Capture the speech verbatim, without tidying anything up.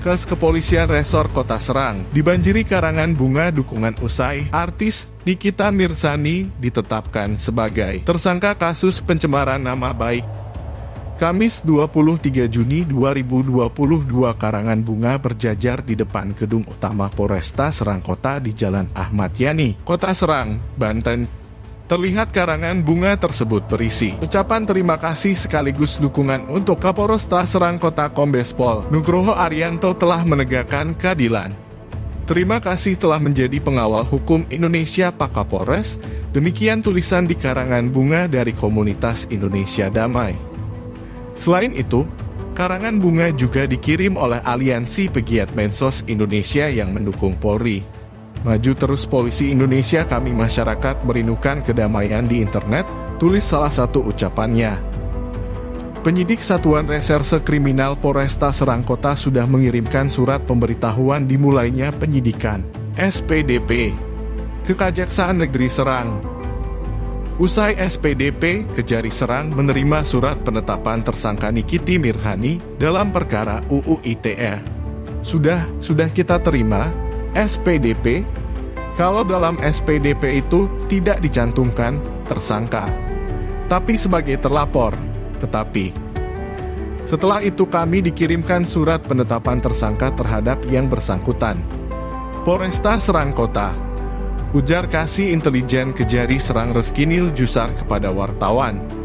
Kes Kepolisian Resor Kota Serang dibanjiri karangan bunga dukungan usai artis Nikita Mirzani ditetapkan sebagai tersangka kasus pencemaran nama baik. Kamis dua puluh tiga Juni dua ribu dua puluh dua, karangan bunga berjajar di depan gedung utama Polresta Serang Kota di Jalan Ahmad Yani, Kota Serang, Banten. Terlihat karangan bunga tersebut berisi ucapan terima kasih sekaligus dukungan untuk Kapolresta Serang Kota Kombes Pol Nugroho Arianto telah menegakkan keadilan. Terima kasih telah menjadi pengawal hukum Indonesia Pak Kapolres. Demikian tulisan di karangan bunga dari komunitas Indonesia Damai. Selain itu, karangan bunga juga dikirim oleh Aliansi Pegiat Mensos Indonesia yang mendukung Polri. Maju terus Polisi Indonesia, kami masyarakat merindukan kedamaian di internet, tulis salah satu ucapannya. Penyidik Satuan Reserse Kriminal Polresta Serang Kota sudah mengirimkan surat pemberitahuan dimulainya penyidikan S P D P ke Kejaksaan Negeri Serang. Usai S P D P, Kejari Serang menerima surat penetapan tersangka Nikita Mirzani dalam perkara U U I T E. Sudah, sudah kita terima S P D P. Kalau dalam S P D P itu tidak dicantumkan tersangka, tapi sebagai terlapor. Tetapi setelah itu kami dikirimkan surat penetapan tersangka terhadap yang bersangkutan. Polresta Serang Kota, ujar Kasih Intelijen Kejari Serang Reskinil Jusar kepada wartawan.